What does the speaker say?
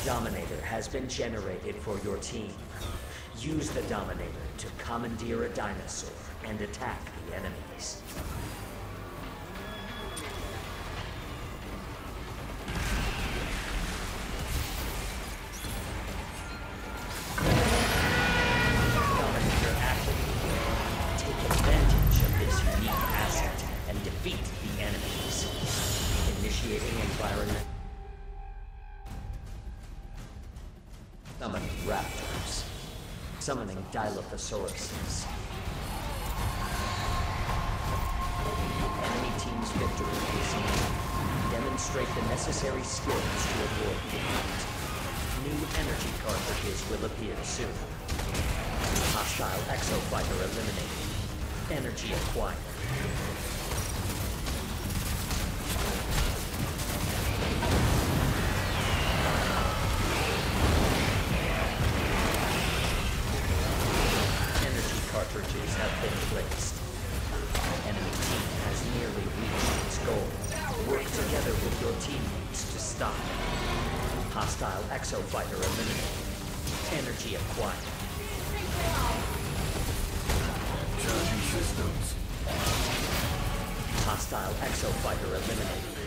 Dominator has been generated for your team. Use the Dominator to commandeer a dinosaur and attack the enemies. Dominator activated. Take advantage of this unique asset and defeat the enemies. Initiating environment. Summoning raptors. Summoning Dilophosauruses. Enemy team's victory is near. Demonstrate the necessary skills to avoid defeat. New energy cartridges will appear soon. Hostile exofighter eliminated. Energy acquired. Cartridges have been placed. Enemy team has nearly reached its goal. Work together with your teammates to stop it. Hostile exofighter eliminated. Energy acquired. Charging systems. Hostile exofighter eliminated.